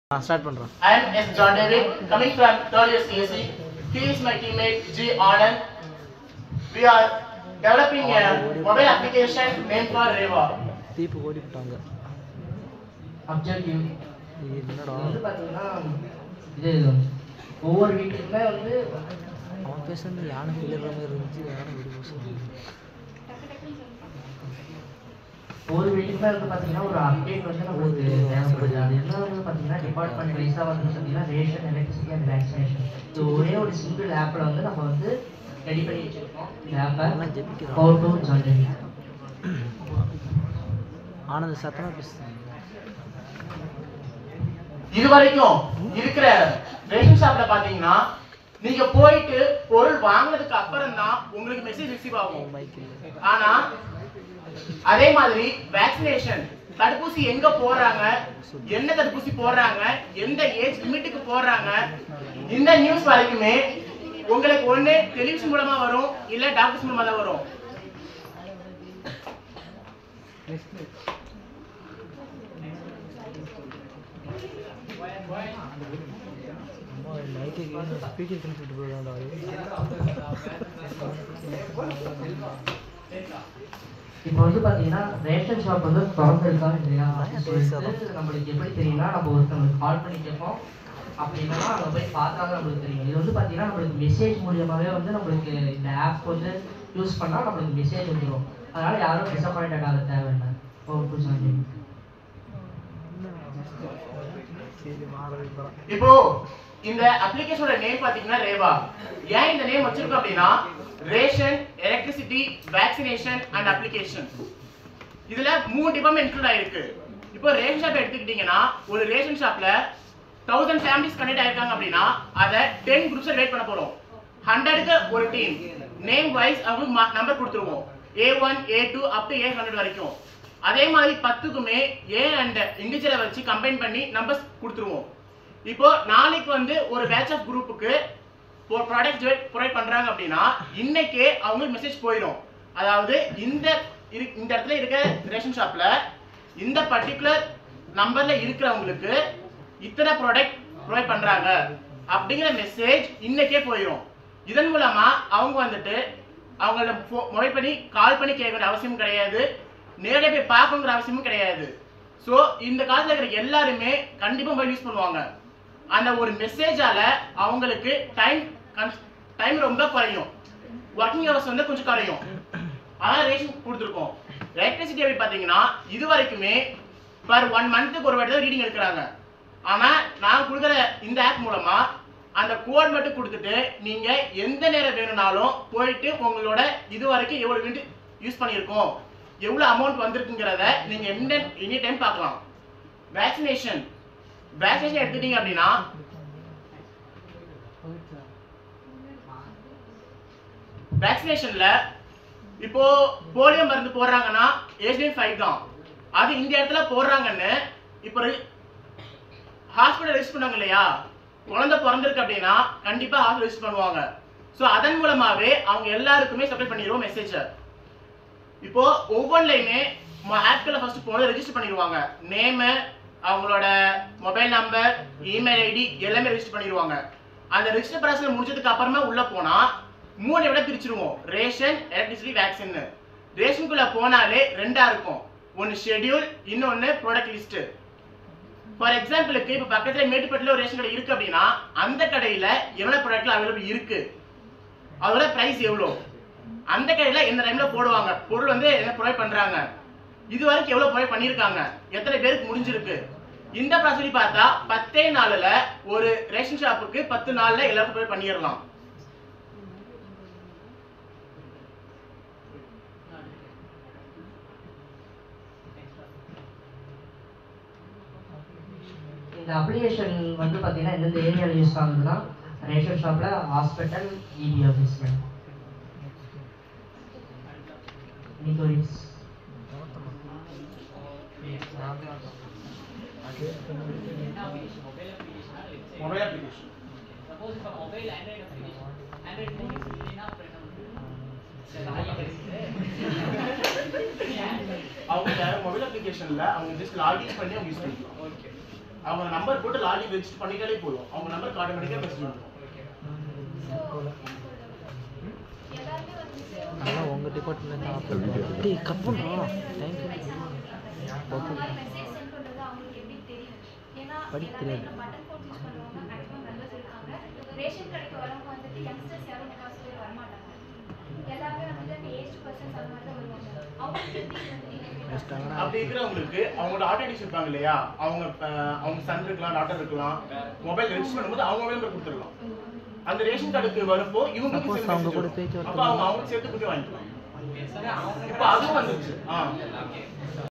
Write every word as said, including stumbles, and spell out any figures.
Start பண்றோம். I am S. John David, coming from third year C S E. He is my teammate G. Anand. We are developing a mobile application named for Reva. Deepu ஓடி விட்டாங்க. Objective. இது என்னடா? இது பாத்தீங்கன்னா இது ஒவ்வொரு வீட்டுக்குமே வந்து அவன் பேசுறது யானை கிளற மாதிரி இருந்துச்சு, யானை வெடி போச்சு. ஒவ்வொரு வீட்டுக்குமே வந்து பார்த்தீங்கன்னா ஒரு அப்டேட் வந்து நம்மளுக்கு தேவைப்படுது. அது என்ன வந்து பார்த்தீங்கன்னா டிபார்ட்மெண்ட் வைஸாக வந்து பார்த்தீங்கன்னா ரேஷன், எலக்ட்ரிசிட்டி அண்ட் வேக்சினேஷன். இது ஒரே ஒரு சிங்கிள் ஆப்பில் வந்து நம்ம வந்து ரெடி பண்ணி வச்சுருக்கோம். இந்த ஆப்பை பவர் டு ஜாயின். ஆனந்த சத்தமா பேசுறாங்க. இது வரைக்கும் இருக்கிற ரேஷன் ஷாப்ல பாத்தீங்கன்னா நீங்க போயிட்டு பொருள் வாங்குனதுக்கு அப்புறம் தான் உங்களுக்கு மெசேஜ் ரிசீவ் ஆகும். ஆனா அதே மாதிரி வேக்சினேஷன் தடுப்பூசி எங்க போடுறாங்க, என்ன தடுப்பூசி போடுறாங்க, எந்த ஏஜ் லிமிட்டுக்கு போடுறாங்க, இந்த நியூஸ் வரைக்குமே உங்களுக்கு ஒண்ணு டெலிவிஷன் மூலமா வரும், இல்ல டாக்டர்ஸ் மூலமா தான் வரும். ஸ்பீக்கர் கனெக்ட் போடுறாங்க. இப்போ வந்து பார்த்தீங்கன்னா ரேஷன் ஷாப் வந்து திறந்துருக்காங்க இல்லையா, நம்மளுக்கு எப்படி தெரியும்னா நம்ம ஒருத்தவங்களுக்கு கால் பண்ணி கேட்போம். அப்படி இல்லைன்னா அங்கே போய் பார்த்தா தான் நம்மளுக்கு தெரியும். இது வந்து பார்த்தீங்கன்னா நம்மளுக்கு மெசேஜ் மூலியமாகவே வந்து நம்மளுக்கு இந்த ஆப் வந்து யூஸ் பண்ணால் நம்மளுக்கு மெசேஜ் வந்துடும். அதனால் யாரும் டிசப்பாயின்ட் ஆக தேவையில்லை. இப்போ இந்த அப்ளிகேஷனோட நேம் பாத்தீங்கன்னா ரேவா. ஏன் இந்த நேம் வச்சிருக்கோம் அப்படின்னா ration, electricity, vaccination and application, இதுல மூணு டிபார்ட்மெண்ட் இன்க்ளூட் ஆயிருக்கு. இப்போ ரேஷன் ஷாப் எடுத்துக்கிட்டீங்கன்னா ஒரு ரேஷன் ஷாப்ல தௌசண்ட் ஃபேமிலிஸ் கனெக்ட் ஆயிருக்காங்க அப்படின்னா அதை டென் குரூப்ஸ் வெயிட் பண்ண போறோம். ஹண்ட்ரடுக்கு ஒரு டீம் நேம் வைஸ் அவங்களுக்கு நம்பர் கொடுத்துருவோம், A one A two up to A hundred வரைக்கும். அதே மாதிரி பத்துக்குமே ஏ அண்ட் இண்டிவிஜுவலை வச்சு கம்பைன் பண்ணி நம்பர்ஸ் கொடுத்துருவோம். இப்போ நாளைக்கு வந்து ஒரு பேட்ச் ஆஃப் குரூப்புக்கு ப்ராடக்ட் ப்ரொவைட் பண்றாங்க அப்படின்னா இன்னைக்கே அவங்களுக்கு மெசேஜ் போயிடும். அதாவது இந்த இந்த இடத்துல இருக்க ரேஷன் ஷாப்ல இந்த பர்டிகுலர் நம்பர்ல இருக்கிறவங்களுக்கு இத்தனை ப்ராடக்ட் ப்ரொவைட் பண்றாங்க அப்படிங்கிற மெசேஜ் இன்னைக்கே போயிடும். இதன் மூலமா அவங்க வந்துட்டு அவங்களோட மொபைல் பண்ணி கால் பண்ணி கேட்க வேண்டிய அவசியம் கிடையாது, நேரடியாக போய் பார்க்கணுங்கிற அவசியமும் கிடையாது. ஸோ இந்த காலத்தில் இருக்கிற எல்லாருமே கண்டிப்பாக மொபைல் யூஸ் பண்ணுவாங்க. அந்த ஒரு மெசேஜால அவங்களுக்கு டைம் டைம் ரொம்ப குறையும், ஒர்க்கிங் ஹவர்ஸ் வந்து கொஞ்சம் குறையும். அதான் ரேஷன் கொடுத்துருக்கோம். எலக்ட்ரிசிட்டி எப்படி பார்த்தீங்கன்னா இது வரைக்குமே பர் ஒன் மந்த்துக்கு ஒரு வாட்டி தான் ரீடிங் எடுக்கிறாங்க. ஆனால் நான் கொடுக்குற இந்த ஆப் மூலமா அந்த கோட் மட்டும் கொடுத்துட்டு நீங்க எந்த நேரம் வேணும்னாலும் போயிட்டு உங்களோட இது வரைக்கும் எவ்வளவு யூனிட் யூஸ் பண்ணியிருக்கோம், எவ்வளவு அமௌண்ட் வந்திருக்குங்கிறத நீங்க எந்த எனி டைம் பார்க்கலாம். வேக்சினேஷன் வேக்சினேஷன் எடுத்துட்டீங்க அப்படின்னா வேக்சினேஷன்ல இப்போ போலியோ மருந்து போடுறாங்கன்னா ஏஜ் லிமிட் ஃபைவ் தான். அது இந்த இடத்துல போடுறாங்கன்னு இப்போ ஹாஸ்பிட்டல் ரெஜிஸ்டர் பண்ணாங்க இல்லையா, குழந்தை பிறந்திருக்கு அப்படின்னா கண்டிப்பா ஹாஸ்பிட்டல் ரெஜிஸ்டர் பண்ணுவாங்க. ஸோ அதன் மூலமாவே அவங்க எல்லாருக்குமே சப்ளை பண்ணிடுவோம் மெசேஜ். இப்போ ஒவ்வொன்றுலையுமே ஆப்ல ஃபர்ஸ்ட் போனது ரெஜிஸ்டர் பண்ணிடுவாங்க. நேமு, அவங்களோட மொபைல் நம்பர், இமெயில் ஐடி எல்லாமே ரெஜிஸ்டர் பண்ணிடுவாங்க. அந்த ரெஜிஸ்டர் ப்ராசஸ் முடிச்சதுக்கு அப்புறமா உள்ள போனா மூணு விட பிரிச்சிருவோம், ரேஷன், எலக்ட்ரிசிட்டி, வேக்சின். ரேஷனுக்குள்ள போனாலே ரெண்டா இருக்கும், ஒன்னு ஷெட்யூல், இன்னொன்னு ப்ராடக்ட் லிஸ்ட். ஃபார் எக்ஸாம்பிளுக்கு இப்போ பக்கத்துல மேட்டுப்பட்டில ஒரு ரேஷன் கடை இருக்கு அப்படின்னா அந்த கடையில எவ்வளவு ப்ராடக்ட்ல அவைலபிள் இருக்கு, அதோட பிரைஸ் எவ்வளோ, அந்த கடையில எந்த டைம்ல போடுவாங்க, பொருள் வந்து என்ன ப்ரொவைட் பண்றாங்க, இது வரைக்கும் எவ்வளவு ப்ரொவைட் பண்ணிருக்காங்க, எத்தனை பேருக்கு முடிஞ்சிருக்கு. இந்த ப்ராசஸ் பார்த்தா பத்தே நாள்ல ஒரு ரேஷன் ஷாப்புக்கு பத்து நாள்ல எல்லாருக்கும் ப்ரொவைட் பண்ணிடலாம். இந்த அப்ளிகேஷன் வந்து பார்த்தீங்கன்னா எந்தெந்த ஏரியாவில் யூஸ் ஆகுதுன்னா ரேஷன் ஷாப்பில், ஹாஸ்பிட்டல், இபி ஆஃபீஸில், நிகோரிஸ். மொபைல் அப்ளிகேஷன் சப்போஸ் இப்போ மொபைல் ஆண்ட்ராய்டு அப்ளிகேஷன் ஆண்ட்ராய்டு இல்லைன்னா அவங்க மொபைல் அப்ளிகேஷன்ல அவங்க ஜஸ்ட் லாகின் பண்ணி அவங்க யூஸ் பண்ணிக்கலாம். ஓகே அவங்க நம்பர் போட்டு லாகின் ரெஜிஸ்டர் பண்ணிட்டாலே போதும். அவங்க நம்பருக்கு ஆட்டோமேட்டிக்கா மெசேஜ் வந்துடும். ஆனா உங்க டிபார்ட்மென்ட்ல தான் அப்ளை பண்ணுவாங்க. டேய் கட் பண்றா. Time okay. மெசேஜ் சென்ட் பண்றது அவங்களுக்கு எப்படி தெரியும்? ஏன்னா படிக்க தெரியாது. பட்டன் கோட் யூஸ் பண்ணுவாங்க. மேக்ஸிமம் மெம்பர்ஸ் இருக்காங்க. ரேஷன் கடைக்கு வரவங்க வந்துட்டு யங்ஸ்டர்ஸ் யாரும் முக்காசு பேர் வர மாட்டாங்க. எல்லாமே வந்துட்டு ஏஜ் பர்சன்ஸ் அந்த மாதிரி தான் வருவாங்க. அவங்களுக்கு எப்படி வந்து அப்படி இருக்கிறவங்களுக்கு அவங்களோட ஆட்டோடிஸ் இருப்பாங்க இல்லையா, அவங்க அவங்க சன் இருக்கலாம், டாட்டர் இருக்கலாம், மொபைல் ரெஜிஸ்டர் பண்ணும்போது அவங்க மொபைல் நம்பர் கொடுத்துடலாம். அந்த ரேஷன் கார்டுக்கு வரப்போ இவங்களுக்கு அவங்க கூட பேச்சு அப்ப அவங்க அவங்க சேர்த்து கொடுத்து வாங்கிக்கலாம். இப்போ அதுவும் வந்துச்சு. ஆ